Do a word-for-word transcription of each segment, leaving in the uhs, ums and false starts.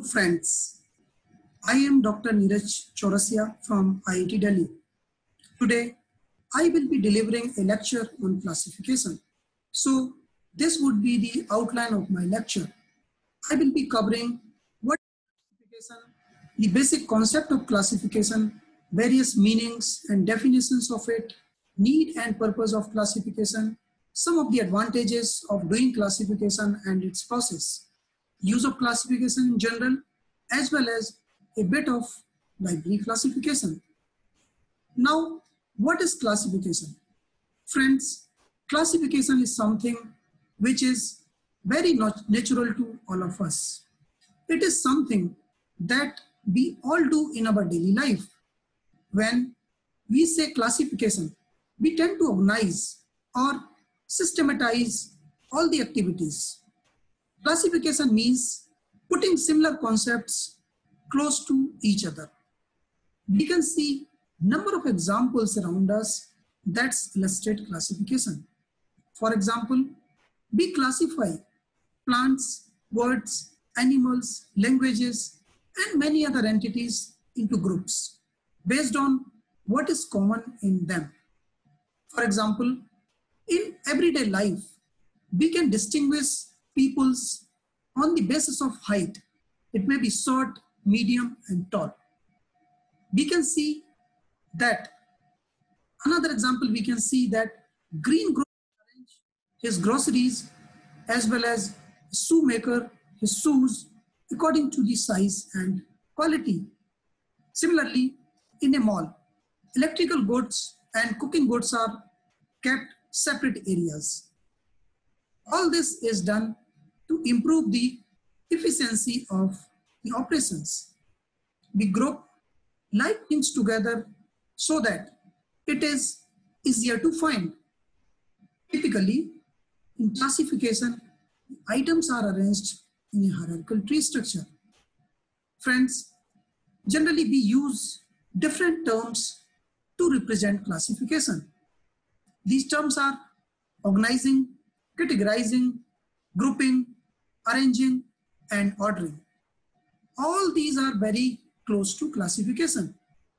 friends, I am Doctor Neeraj Chaurasia from I I T Delhi. Today, I will be delivering a lecture on classification. So, this would be the outline of my lecture. I will be covering what is classification, the basic concept of classification, various meanings and definitions of it, need and purpose of classification, some of the advantages of doing classification and its process, use of classification in general, as well as a bit of library classification. Now, what is classification? Friends, classification is something which is very natural to all of us. It is something that we all do in our daily life. When we say classification, we tend to organize or systematize all the activities. Classification means putting similar concepts close to each other. We can see number of examples around us that illustrate classification. For example, we classify plants, birds, animals, languages, and many other entities into groups based on what is common in them. For example, in everyday life, we can distinguish peoples on the basis of height. It may be short, medium, and tall. We can see that, another example, we can see that green grocer arrange his groceries as well as shoemaker his shoes according to the size and quality. Similarly, in a mall, electrical goods and cooking goods are kept separate areas. All this is done to improve the efficiency of the operations. We group like things together so that it is easier to find. Typically, in classification, items are arranged in a hierarchical tree structure. Friends, generally we use different terms to represent classification. These terms are organizing, categorizing, grouping, arranging, and ordering. All these are very close to classification.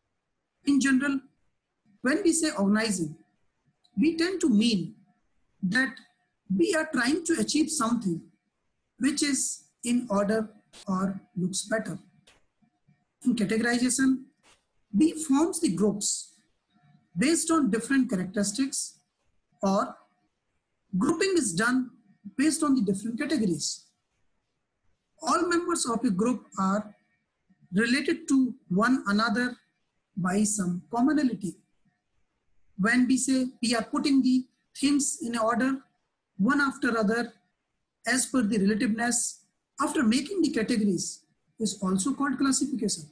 In general, when we say organizing, we tend to mean that we are trying to achieve something which is in order or looks better. In categorization, we form the groups based on different characteristics, or grouping is done based on the different categories. All members of a group are related to one another by some commonality. When we say we are putting the things in order, one after other, as per the relativeness, after making the categories, is also called classification.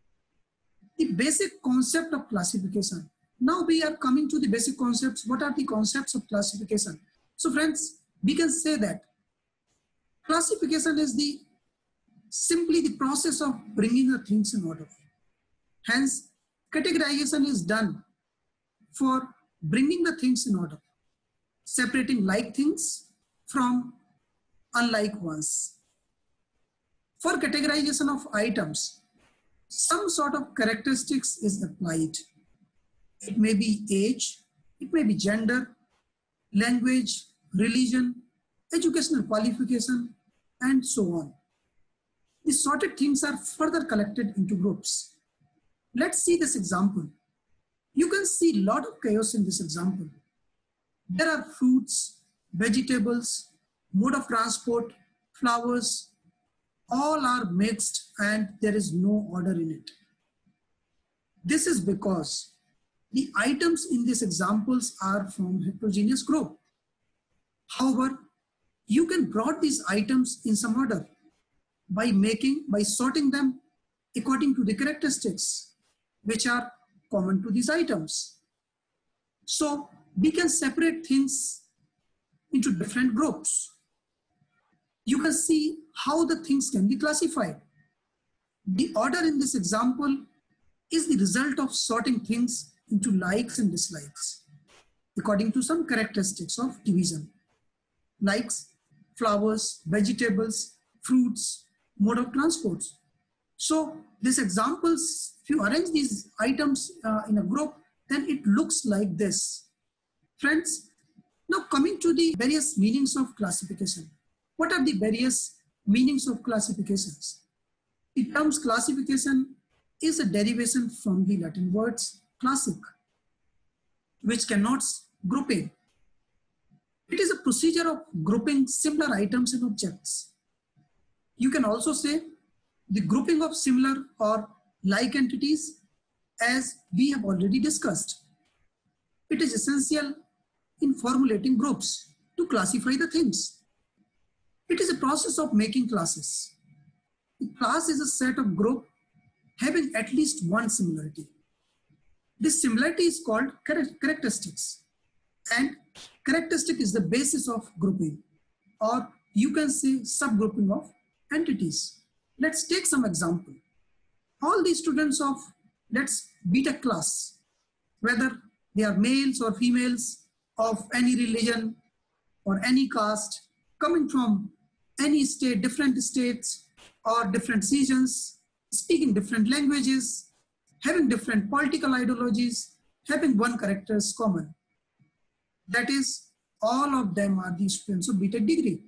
The basic concept of classification. Now we are coming to the basic concepts. What are the concepts of classification? So friends, we can say that classification is the simply the process of bringing the things in order. Hence, categorization is done for bringing the things in order, separating like things from unlike ones. For categorization of items, some sort of characteristics is applied. It may be age, it may be gender, language, religion, educational qualification, and so on. The sorted things are further collected into groups. Let's see this example. You can see a lot of chaos in this example. There are fruits, vegetables, mode of transport, flowers, all are mixed and there is no order in it. This is because the items in these examples are from heterogeneous group. However, you can brought these items in some order by making, by sorting them according to the characteristics which are common to these items. So we can separate things into different groups. You can see how the things can be classified. The order in this example is the result of sorting things into likes and dislikes according to some characteristics of division. Likes, flowers, vegetables, fruits, mode of transports. So these examples, if you arrange these items uh, in a group, then it looks like this. Friends, now coming to the various meanings of classification. What are the various meanings of classifications? The terms classification is a derivation from the Latin words classic, which connotes grouping. It is a procedure of grouping similar items and objects. You can also say the grouping of similar or like entities, as we have already discussed. It is essential in formulating groups to classify the things. It is a process of making classes. A class is a set of group having at least one similarity. This similarity is called characteristics, and characteristic is the basis of grouping, or you can say subgrouping of entities. Let's take some example. All the students of, let's B Tech class, whether they are males or females, of any religion or any caste, coming from any state, different states or different regions, speaking different languages, having different political ideologies, having one character is common. That is, all of them are the students of B Tech degree.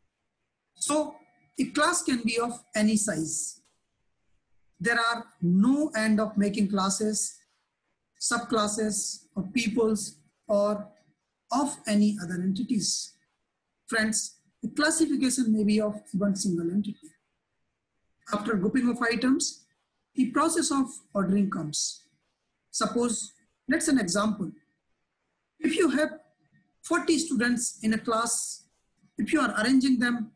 So a class can be of any size. There are no end of making classes, subclasses, or peoples, or of any other entities. Friends, the classification may be of one single entity. After grouping of items, the process of ordering comes. Suppose, let's an example. If you have forty students in a class, if you are arranging them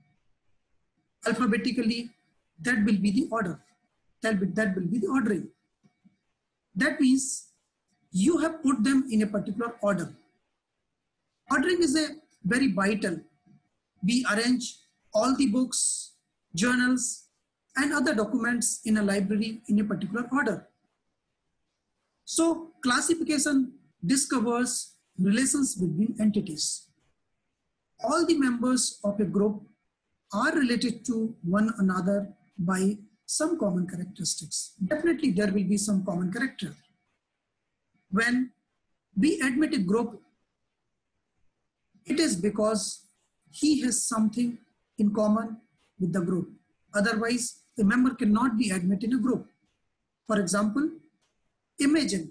alphabetically, that will be the order. That will, that will be the ordering. That means you have put them in a particular order. Ordering is a very vital. We arrange all the books, journals, and other documents in a library in a particular order. So classification discovers relations between entities. All the members of a group are related to one another by some common characteristics. Definitely there will be some common character. When we admit a group, it is because he has something in common with the group. Otherwise, a member cannot be admitted in a group. For example, imagine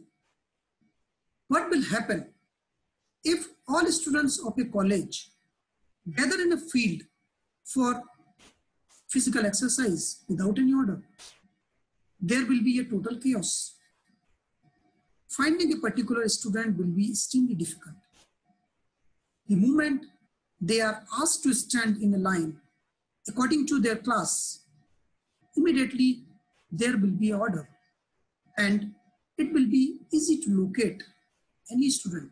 what will happen if all students of a college gather in a field for physical exercise without any order. There will be a total chaos. Finding a particular student will be extremely difficult. The moment they are asked to stand in a line according to their class, immediately there will be order, and it will be easy to locate any student.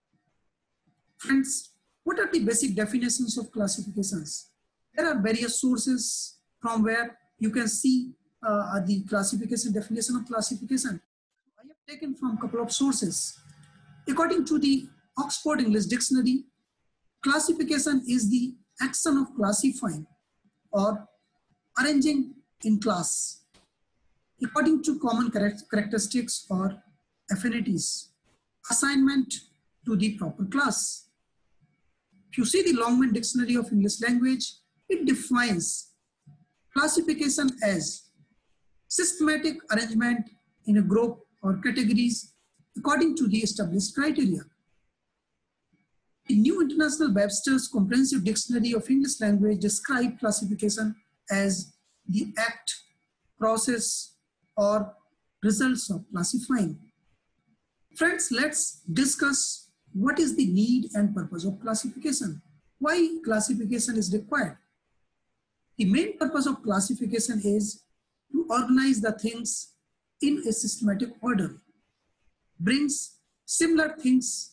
Friends, what are the basic definitions of classifications? There are various sources from where you can see uh, the classification, definition of classification. I have taken from a couple of sources. According to the Oxford English Dictionary, classification is the action of classifying or arranging in class according to common characteristics or affinities, assignment to the proper class. If you see the Longman Dictionary of English Language, it defines classification as systematic arrangement in a group or categories according to the established criteria. The New International Webster's Comprehensive Dictionary of English Language describes classification as the act, process, or results of classifying. Friends, let's discuss what is the need and purpose of classification. Why classification is required? The main purpose of classification is to organize the things in a systematic order, brings similar things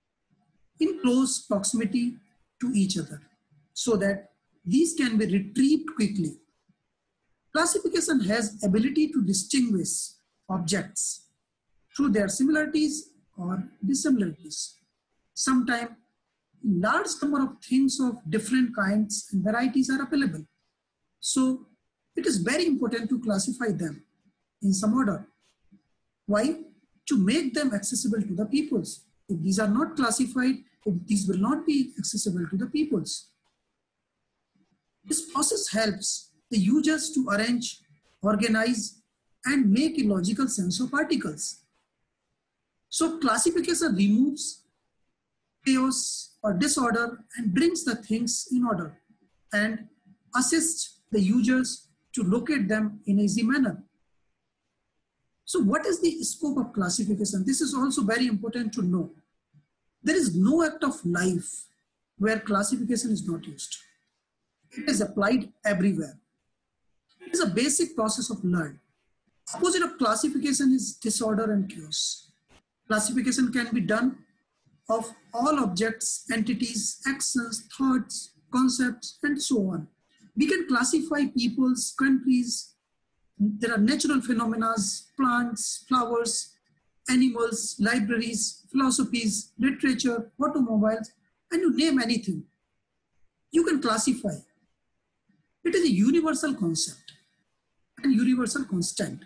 in close proximity to each other so that these can be retrieved quickly. Classification has ability to distinguish objects through their similarities or dissimilarities. Sometimes large number of things of different kinds and varieties are available. So it is very important to classify them in some order. Why? To make them accessible to the peoples. If these are not classified, if these will not be accessible to the peoples. This process helps the users to arrange, organize, and make a logical sense of articles. So classification removes chaos or disorder and brings the things in order and assists the users to locate them in an easy manner. So what is the scope of classification? This is also very important to know. There is no act of life where classification is not used. It is applied everywhere. It is a basic process of learning. Opposite of classification is disorder and chaos. Classification can be done of all objects, entities, actions, thoughts, concepts, and so on. We can classify peoples, countries. There are natural phenomena, plants, flowers, animals, libraries, philosophies, literature, automobiles, and you name anything. You can classify. It is a universal concept and universal constant.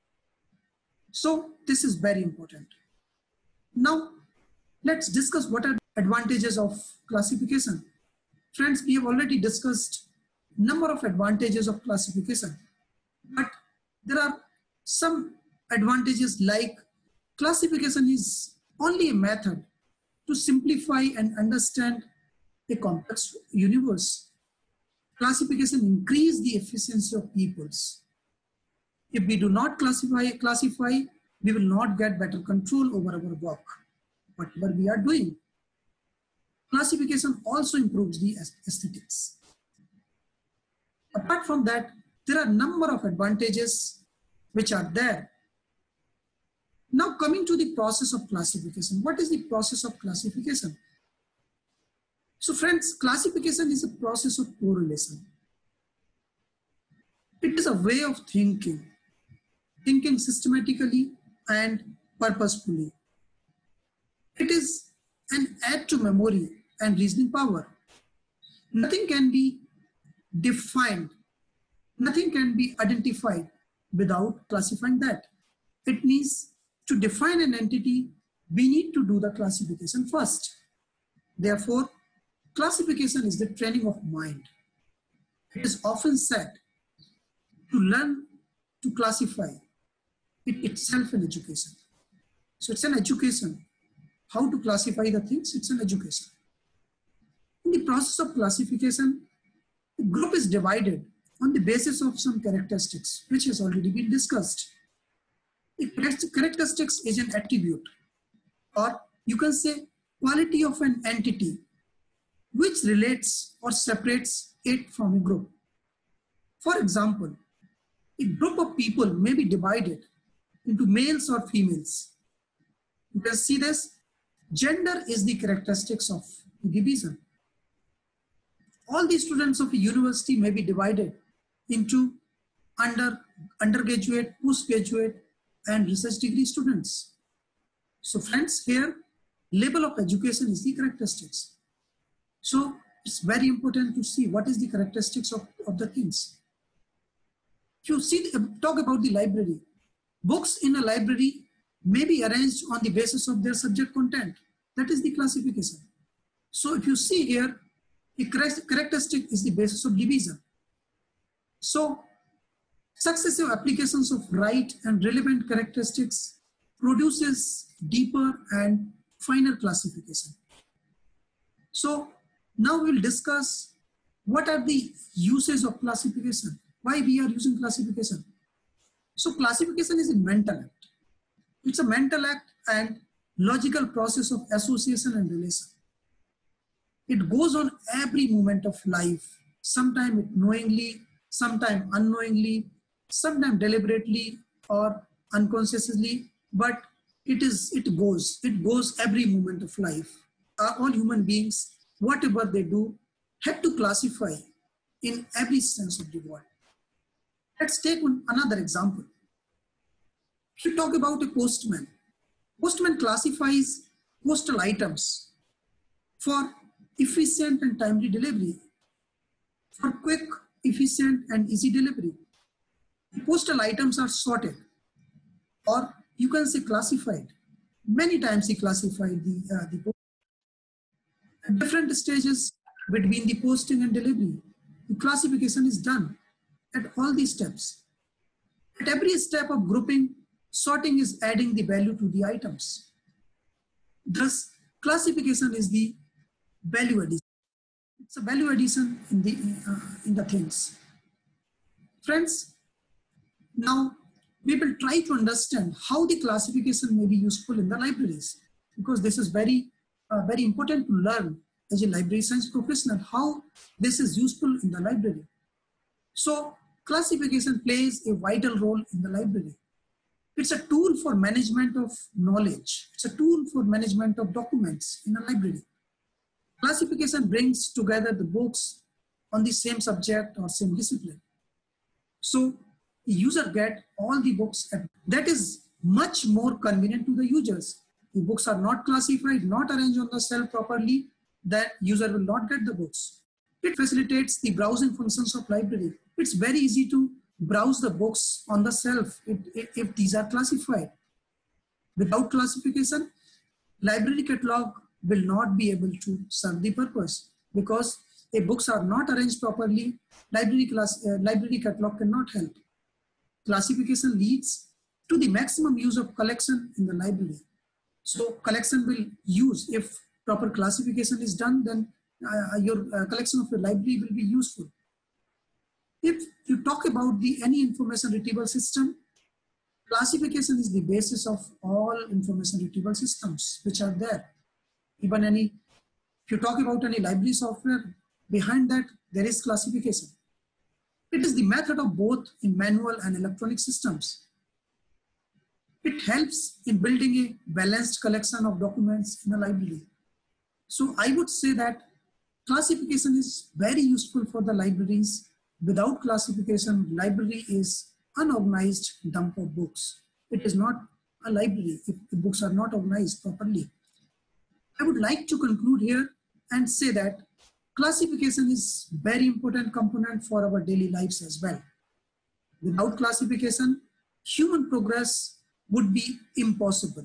So this is very important. Now, let's discuss what are the advantages of classification. Friends, we have already discussed number of advantages of classification, but there are some advantages like classification is only a method to simplify and understand a complex universe. Classification increases the efficiency of peoples. If we do not classify, classify, we will not get better control over our work, whatever we are doing. Classification also improves the aesthetics. Apart from that, there are a number of advantages which are there. Now coming to the process of classification. What is the process of classification? So friends, classification is a process of correlation. It is a way of thinking, thinking systematically and purposefully. It is an aid to memory and reasoning power. Nothing can be defined, nothing can be identified without classifying that. It means to define an entity, we need to do the classification first. Therefore, classification is the training of mind. It is often said to learn to classify it itself an education. So it's an education. How to classify the things, it's an education. In the process of classification, the group is divided on the basis of some characteristics, which has already been discussed. The characteristics is an attribute, or you can say quality of an entity, which relates or separates it from a group. For example, a group of people may be divided into males or females. You can see this. Gender is the characteristics of the division. All the students of a university may be divided into under, undergraduate, postgraduate, and research degree students. So friends, here, level of education is the characteristics. So it's very important to see what is the characteristics of, of the things. If you see, talk about the library. Books in a library may be arranged on the basis of their subject content. That is the classification. So if you see here, the characteristic is the basis of division. So successive applications of right and relevant characteristics produces deeper and finer classification. So now we'll discuss what are the uses of classification, why we are using classification. So classification is a mental act. It's a mental act and logical process of association and relation. It goes on every moment of life, sometimes knowingly, sometimes unknowingly, sometimes deliberately or unconsciously, but it is, it goes, it goes every moment of life. Uh, all human beings, whatever they do, have to classify in every sense of the word. Let's take one, another example. If you talk about a postman, postman classifies postal items for efficient and timely delivery, for quick, efficient, and easy delivery. The postal items are sorted, or you can say classified. Many times he classified the, uh, the at different stages between the posting and delivery. The classification is done at all these steps. At every step of grouping, sorting is adding the value to the items. Thus, classification is the value addition. It's a value addition in the, uh, in the things. Friends, now we will try to understand how the classification may be useful in the libraries, because this is very, uh, very important to learn as a library science professional, how this is useful in the library. So classification plays a vital role in the library. It's a tool for management of knowledge. It's a tool for management of documents in a library. Classification brings together the books on the same subject or same discipline. So the user get all the books, and that is much more convenient to the users. If books are not classified, not arranged on the shelf properly, that user will not get the books. It facilitates the browsing functions of library. It's very easy to browse the books on the shelf if, if, if these are classified. Without classification, library catalog will not be able to serve the purpose, because if books are not arranged properly, library, class, uh, library catalog cannot help. Classification leads to the maximum use of collection in the library. So collection will use, if proper classification is done, then uh, your uh, collection of your library will be useful. If you talk about the any information retrieval system, classification is the basis of all information retrieval systems which are there. Even any, if you talk about any library software, behind that there is classification. It is the method of both in manual and electronic systems. It helps in building a balanced collection of documents in a library. So I would say that classification is very useful for the libraries. Without classification, library is unorganized dump of books. It is not a library if the books are not organized properly. I would like to conclude here and say that classification is very important component for our daily lives as well. Without classification, human progress would be impossible.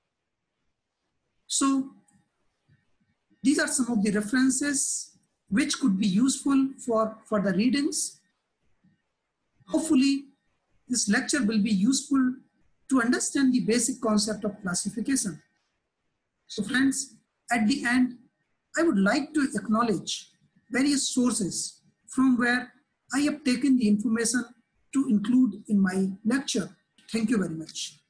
So these are some of the references which could be useful for, for the readings. Hopefully, this lecture will be useful to understand the basic concept of classification. So friends, at the end, I would like to acknowledge various sources from where I have taken the information to include in my lecture. Thank you very much.